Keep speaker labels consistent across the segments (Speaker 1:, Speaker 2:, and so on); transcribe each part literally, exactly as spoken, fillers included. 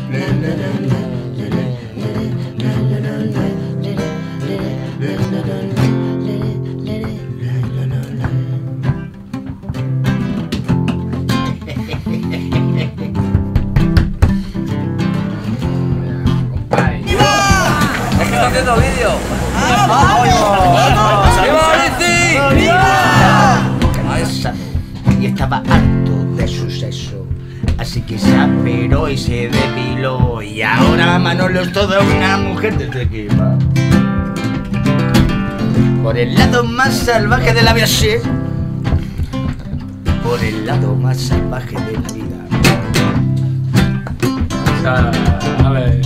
Speaker 1: Haciendo vídeo.
Speaker 2: Y estaba harto de su sexo, así que se aperó y se depiló. Y ahora Manolo es toda una mujer desde que va por el lado más salvaje de la vida, sí. Por el lado más salvaje de la vida.
Speaker 3: A ver.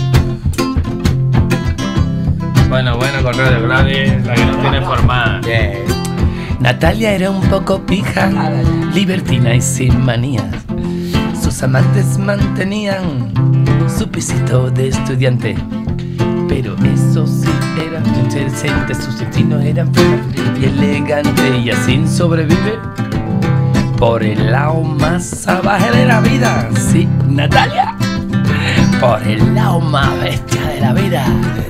Speaker 3: Bueno, bueno, correo de Gladys, la que nos tiene formada.
Speaker 2: Yeah.
Speaker 4: Natalia era un poco pija, libertina y sin manías. Sus amantes mantenían su pisito de estudiante. Pero eso sí, era interesante, sus destinos eran fríos y elegante. Y así sobrevive por el lado más salvaje de la vida. Sí, Natalia, por el lado más bestia de la vida.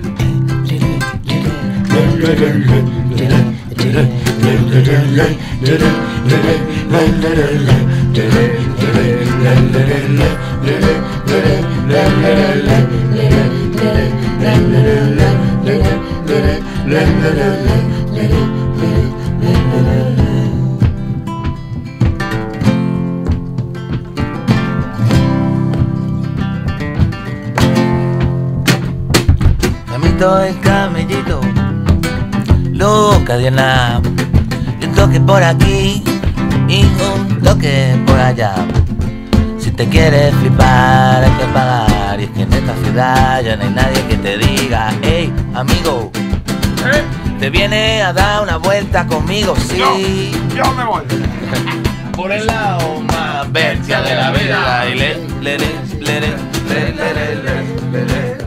Speaker 4: Camito el camellito, loca Diana, y un toque por aquí y un toque por allá. Si te quieres flipar hay que pagar, y es que en esta ciudad ya no hay nadie que te diga: hey, amigo, ¿eh? ¿Te viene a dar una vuelta conmigo? Sí.
Speaker 5: Yo, yo me voy.
Speaker 4: Por el lado más bestia de la vida. Y le, le, le, le, le, le, le, le, le, le.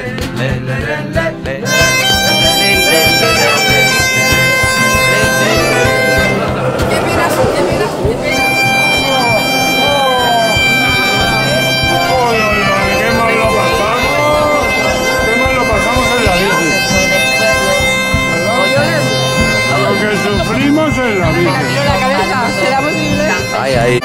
Speaker 5: Sufrimos en la vida.
Speaker 6: La cabeza, ¿será posible?
Speaker 4: Ay, ay.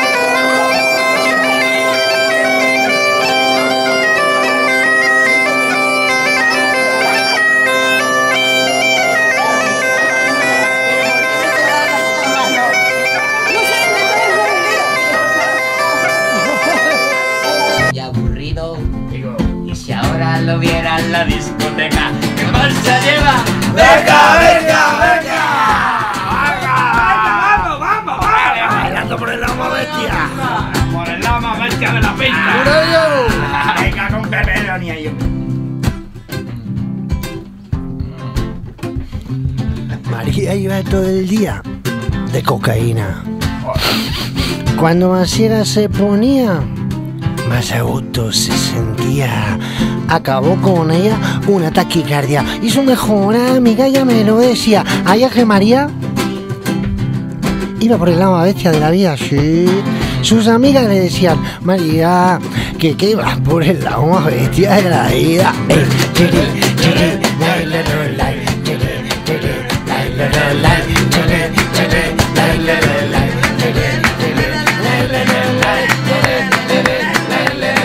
Speaker 2: Y aburrido, y si ahora lo viera en la discoteca, ¿qué marcha lleva? ¡Venga, venga, venga!
Speaker 5: ¡Vamos, vamos, vamos!
Speaker 2: Bailando por el lado más bestia.
Speaker 5: Por el lado más bestia de la pista.
Speaker 2: Venga con pepperoni ahí.
Speaker 7: María iba todo el día de cocaína. Cuando Masiera se ponía, más a gusto se sentía. Acabó con ella una taquicardia y su mejor amiga ya me lo decía. Ay, que María iba por el lado más bestia de la vida, sí. Sus amigas le decían: María, que que ibas por el lado más bestia de la vida. Ey, chiri, chiri, lai, la, la, lai, chiri, chiri, lai, la, la, lai, chiri, chiri, lai, la, la, lai, chiri, chiri, lai, la, la, lai, chiri, chiri, lai, la, la, lai.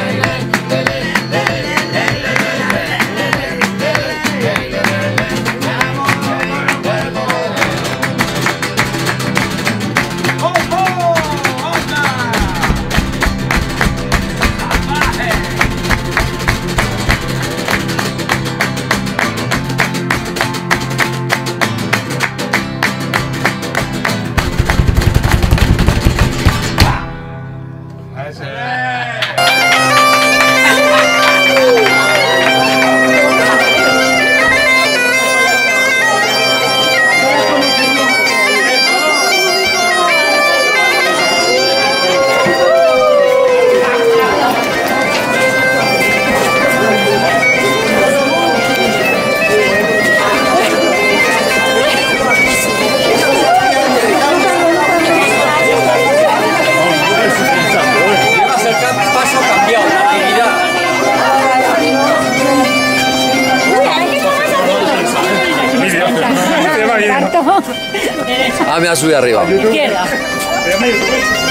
Speaker 1: Ah, me va a subir arriba.
Speaker 6: Izquierda.